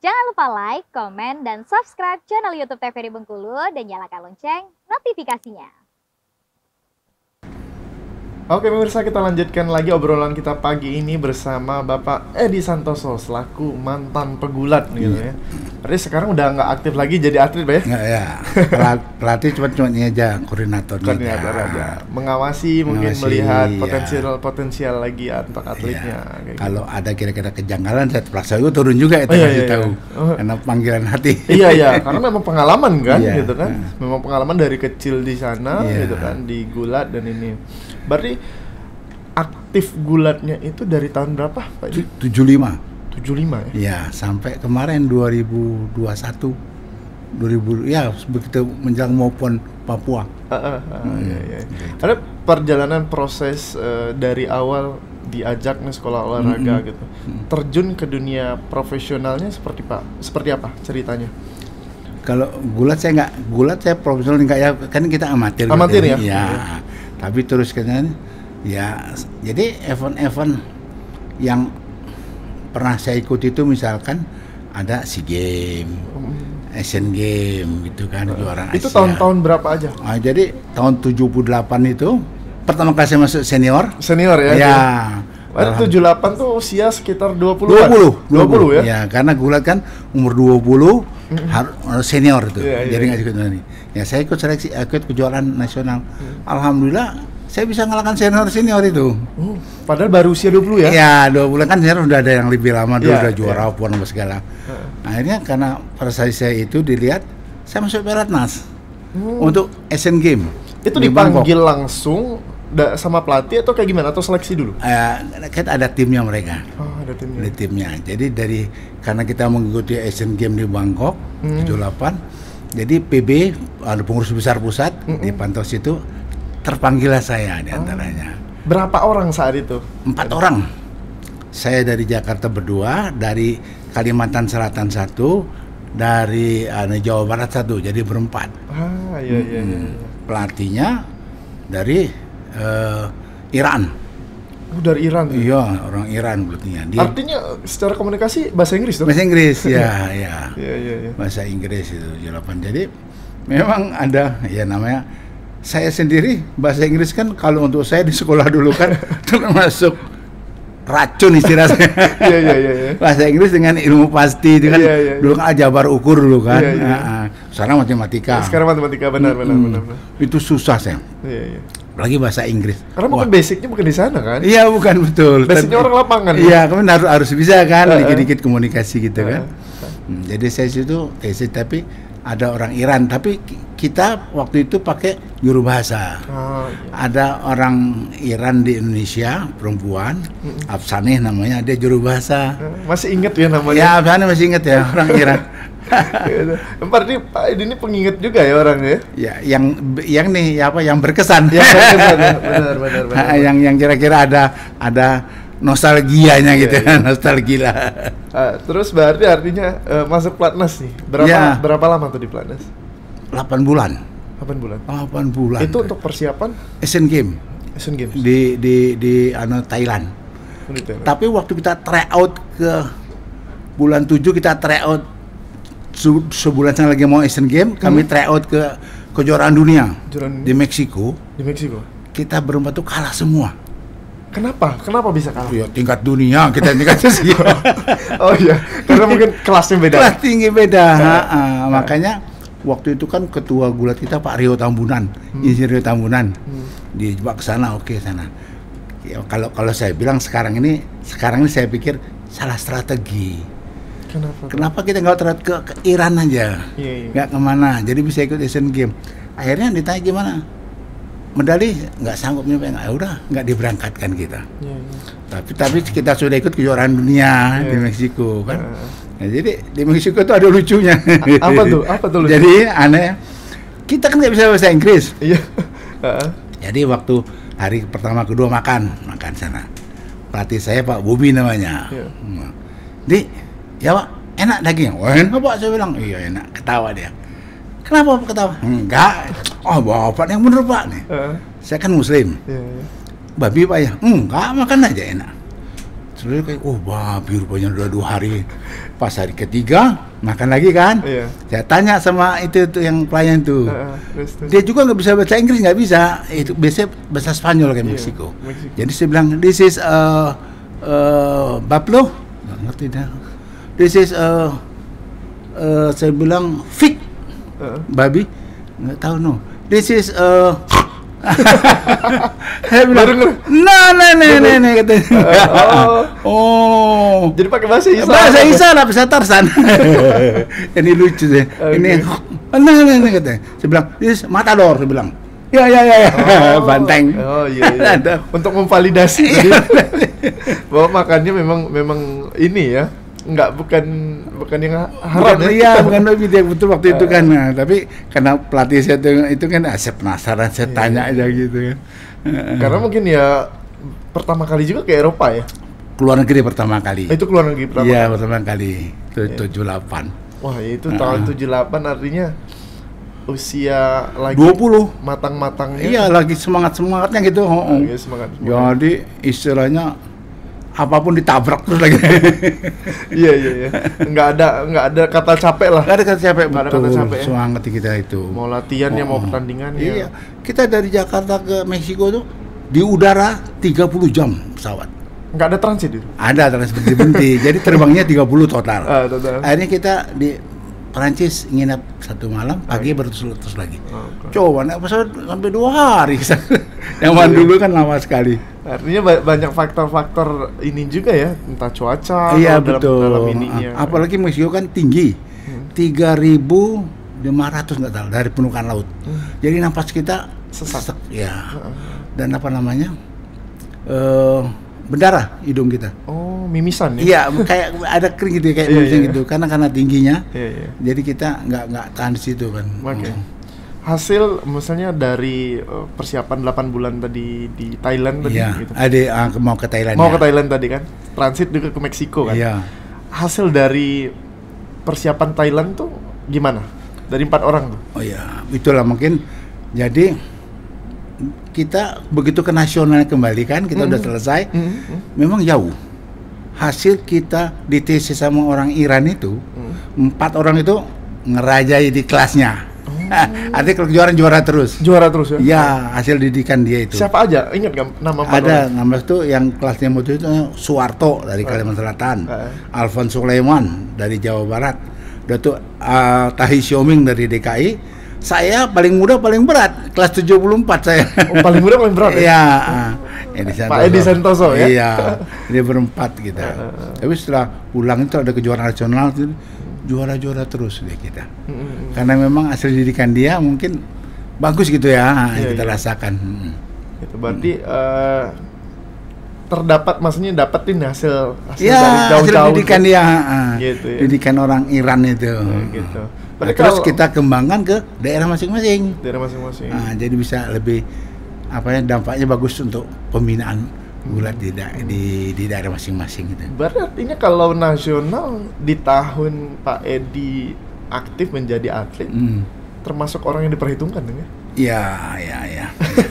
Jangan lupa like, komen, dan subscribe channel YouTube TVRI Bengkulu dan nyalakan lonceng notifikasinya. Oke pemirsa, kita lanjutkan lagi obrolan kita pagi ini bersama Bapak Edi Santoso selaku mantan pegulat gitu ya. Berarti sekarang udah nggak aktif lagi jadi atlet Pak ya? Nggak ya, pelatih cuma ini aja, koordinatornya aja. Mengawasi, mungkin melihat potensial lagi untuk atletnya. Iya. Kalau ada kira-kira kejanggalan, saya terpaksa itu turun juga itu tahu. Karena panggilan hati. Iya, karena memang pengalaman kan, gitu kan. Memang pengalaman dari kecil di sana, gitu kan, di gulat dan ini. Berarti aktif gulatnya itu dari tahun berapa Pak? 75 ya? Ya, sampai kemarin 2021 ya begitu menjelang maupun Papua. Iya. Ada perjalanan proses dari awal diajak nih sekolah olahraga gitu. Terjun ke dunia profesionalnya seperti apa ceritanya? Kalau gulat saya profesional enggak ya, kan kita amatir ya? Ya. Tapi terus kan ya, jadi event-event yang pernah saya ikut itu misalkan ada SEA Games, Asian Games gitu kan, juara Asia. Itu tahun-tahun berapa aja? Jadi tahun 78 itu pertama kali saya masuk senior ya? Ya. Berarti 78 tuh usia sekitar 20 ya? Ya, karena gulat kan umur 20 harus senior itu. Jadi nggak ikut ini. Ya saya ikut seleksi, ikut kejuaraan nasional. Alhamdulillah saya bisa ngalahkan senior itu. Padahal baru usia 20 ya? Ya, 20 kan senior udah ada yang lebih lama, udah juara pon segala. Akhirnya karena pada saat saya itu dilihat, saya masuk Pelatnas untuk Asian Games. Itu dipanggil langsung sama pelatih atau kayak gimana? Atau seleksi dulu? Kan ada timnya mereka. Ada timnya. Ada timnya. Jadi karena kita mengikuti Asian Games di Bangkok 78, jadi PB ada pengurus besar pusat di Pantos itu terpanggillah saya di antaranya. Berapa orang saat itu? 4 orang. Saya dari Jakarta berdua, dari Kalimantan Selatan 1, dari Jawa Barat 1, jadi berempat. Iya. Pelatihnya dari Iran. Dari Iran? Iya, orang Iran pelatihnya. Artinya secara komunikasi bahasa Inggris dong? Bahasa Inggris, ya. Iya. Bahasa Inggris itu jawaban. Jadi memang ada ya namanya. Saya sendiri bahasa Inggris kan kalau untuk saya di sekolah dulu kan termasuk racun istilahnya. Iya. Bahasa Inggris dengan ilmu pasti itu kan dulu kan jabar ukur dulu kan. Sekarang matematika. Sekarang matematika benar. Itu susah saya. Iya. Apalagi bahasa Inggris. Karena bukan basicnya bukan di sana kan? Iya bukan betul. Basicnya orang lapangan. Iya, kan harus bisa kan dikit-dikit komunikasi gitu kan. Jadi saya situ tapi ada orang Iran, tapi kita waktu itu pakai juru bahasa. Ada orang Iran di Indonesia, perempuan, Afsaneh namanya, dia juru bahasa. Masih inget ya namanya? Ya, Afsaneh masih inget ya, orang Iran. Berarti Pak Edi ini penginget juga ya orangnya? Ya, yang berkesan. Ya, benar. Yang kira-kira ada nostalgianya gitu kan, nostalgia. Terus berarti artinya masuk Pelatnas nih. Berapa lama tuh di Pelatnas? 8 bulan. 8 bulan. Itu untuk persiapan Asian Games. Di Thailand. Tapi waktu kita try out ke bulan 7 kita try out sebulan lagi mau Asian Games, kami try out ke kejuaraan dunia di Meksiko. Kita berempat tuh kalah semua. Kenapa bisa kalah? Ya tingkat dunia, kita tingkat sih. Oh iya, karena mungkin kelasnya beda. Kelas tinggi beda. Makanya waktu itu kan ketua gulat kita Pak Rio Tambunan, Insinyur Rio Tambunan. Dijebak ke sana, sana. Ya, kalau saya bilang sekarang ini saya pikir salah strategi. Kenapa kita nggak ke Iran aja? Nggak kemana, jadi bisa ikut Asian Games. Akhirnya ditanya gimana? Medali nggak sanggup nyampe, udah nggak diberangkatkan kita. Tapi kita sudah ikut kejuaraan dunia di Meksiko kan. Jadi di Meksiko itu ada lucunya. Apa tuh lucu? Jadi aneh, kita kan nggak bisa bahasa Inggris. Iya. Jadi waktu hari pertama kedua makan sana, pelatih saya Pak Bobi namanya. Ya Pak, enak dagingnya? Wah enak Pak, saya bilang. Iya enak, ketawa dia. Kenapa Pak ketawa? Enggak. Bapak yang bener Pak nih. Saya kan Muslim. Babi Pak ya? Enggak, makan aja enak. Terus kayak, oh babi rupanya udah 2 hari. Pas hari ketiga makan lagi kan. Iya. Saya tanya sama itu yang pelayan tuh. Terus. Dia juga nggak bisa bahasa Inggris, nggak bisa. Itu biasanya bahasa Spanyol kayak Iya, Meksiko. Meksiko. Jadi saya bilang, this is Bablo, nggak ngerti dah. This is saya bilang fig, babi, nggak tahu no. This is saya bilang, nah, katanya. Oh. Jadi pakai bahasa Isya. Bahasa Isya lah, bahasa Tarsan. Ini lucu deh. Oke. Ini, nah, katanya. Saya bilang, this matador, saya bilang. Ya. Banteng. Oh iya. Untuk memvalidasi tadi bahwa makannya memang ini ya, bukan yang haram ya. Iya, bukan lebih dia betul waktu itu kan. Nah, tapi karena pelatih saya itu kan saya penasaran, saya tanya aja gitu kan. Karena mungkin ya pertama kali juga ke Eropa ya. Keluar negeri pertama kali. Itu keluar negeri pertama. Iya, pertama kali. 78. Wah, itu tahun 78 artinya usia lagi 20. matang-matangnya. Iya, lagi semangatnya gitu. Lagi semangat. Jadi istilahnya apapun ditabrak terus lagi. Iya. Nggak ada kata capek lah. Nggak ada kata capek, Nggak ada betul. kata capek ya. Semangat kita itu. Mau latihan ya, mau pertandingan ya. Iya. Kita dari Jakarta ke Meksiko tuh di udara 30 jam pesawat. Nggak ada transit itu. Ada transit berhenti. Jadi terbangnya 30 total. Total. Akhirnya kita di Perancis nginep 1 malam, pagi baru terus lagi. Oke. Coba naik pesawat sampai 2 hari. Zaman dulu kan lama sekali. Artinya banyak faktor-faktor ini juga ya, entah cuaca Iya, atau betul. dalam ininya. Apalagi Meksiko kan tinggi. 3.500 nggak tahu dari permukaan laut. Jadi napas kita Sesak. ya. Dan apa namanya? Berdarah hidung kita. Oh, mimisan ya. Iya, kayak ada kering gitu ya, kayak Iya, mimisan iya. gitu. Karena tingginya. Iya. Jadi kita nggak tahan di situ kan. Oke. Hasil misalnya dari persiapan 8 bulan tadi di Thailand tadi Iya, gitu. ada mau ke Thailand. Mau ya. ke Thailand tadi kan, transit juga ke Meksiko kan. Iya. Hasil dari persiapan Thailand tuh gimana? Dari 4 orang tuh. Oh ya, itulah mungkin. Jadi kita begitu ke nasional kembali kan, kita udah selesai. Memang jauh. Hasil kita di TC sama orang Iran itu, 4 orang itu ngerajai di kelasnya. Artinya kalau juara terus. Juara terus ya. Ya, hasil didikan dia itu. Siapa aja? Ingat nggak nama 4 Ada orang? nama itu yang kelasnya waktu itu Suwarto dari Kalimantan Selatan, Alfon Sulaiman dari Jawa Barat, Datuk Tahi Xioming dari DKI. Saya paling muda paling berat, kelas 74 saya. Oh, paling muda paling berat ya? Iya, Pak Edi Santoso ya? Iya, dia berempat kita. Tapi setelah pulang itu ada kejuaraan nasional itu juara terus dia kita. Karena memang hasil didikan dia mungkin bagus gitu ya, yang kita rasakan. Itu berarti terdapat, maksudnya dapetin hasil Ya, dari hasil jauh-jauh didikan dia, gitu ya. didikan orang Iran itu. Gitu. Nah, Berarti terus kalau kita kembangkan ke daerah masing-masing. daerah masing-masing. Nah, jadi bisa lebih dampaknya bagus untuk pembinaan gulat di daerah masing-masing gitu. Berarti artinya kalau nasional di tahun Pak Edi aktif menjadi atlet, termasuk orang yang diperhitungkan ya? Ya.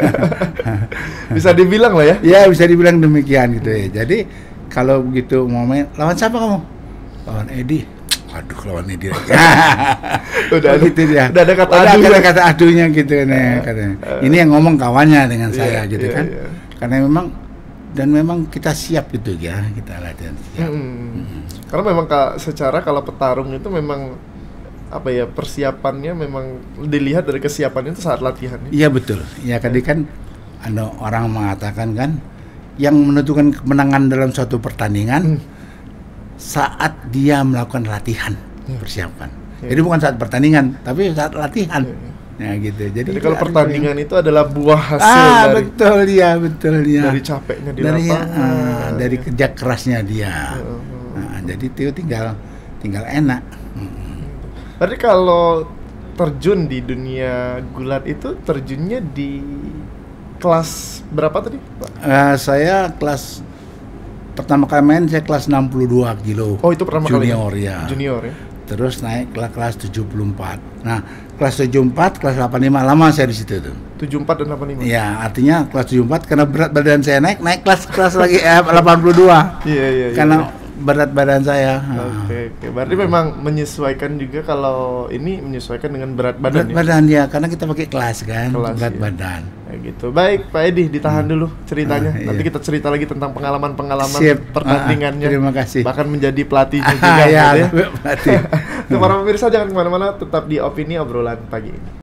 Bisa dibilang lah ya? Ya, bisa dibilang demikian gitu ya. Jadi kalau begitu mau main, lawan siapa kamu? Lawan Edi. Aduh, lawan Edi. Udah ada, gitu dia. udah ada kata Udah aduh. ada kata aduhnya gitu nih, katanya. Ini yang ngomong kawannya dengan saya gitu kan. Iya. Karena memang kita siap gitu ya, kita latihan siap. Karena memang secara kalau petarung itu memang apa ya, persiapannya memang dilihat dari kesiapannya itu saat latihan. Iya betul. Ya tadi kan ada orang mengatakan kan yang menentukan kemenangan dalam suatu pertandingan saat dia melakukan latihan, persiapan. Jadi bukan saat pertandingan, tapi saat latihan. Ya gitu. Jadi kalau pertandingan itu adalah buah hasil dari betul ya. dari capeknya di lapangan, dari kerja kerasnya dia. Jadi itu tinggal enak. Berarti kalau terjun di dunia gulat itu terjunnya di kelas berapa tadi, Pak? Saya kelas pertama kali main saya kelas 62 kilo. Oh, itu pertama kali. Junior ya. Junior ya. terus naik ke kelas 74. Nah, kelas 74, kelas 85 lama saya di situ tuh. 74 dan 85. Ya, artinya kelas 74 karena berat badan saya naik kelas lagi 82. Iya. Karena berat badan saya. Oke. Berarti memang menyesuaikan juga, kalau ini menyesuaikan dengan berat badan. Berat badan ya, karena kita pakai kelas kan, berat ya. badan. Kayak gitu. Baik, Pak Edi, ditahan dulu ceritanya. Iya. Nanti kita cerita lagi tentang pengalaman-pengalaman Sip. pertandingannya. Terima kasih. Bahkan menjadi pelatihnya juga. Ya, gitu ya. pelatih. Untuk para pemirsa jangan kemana-mana, tetap di Opini Obrolan Pagi ini.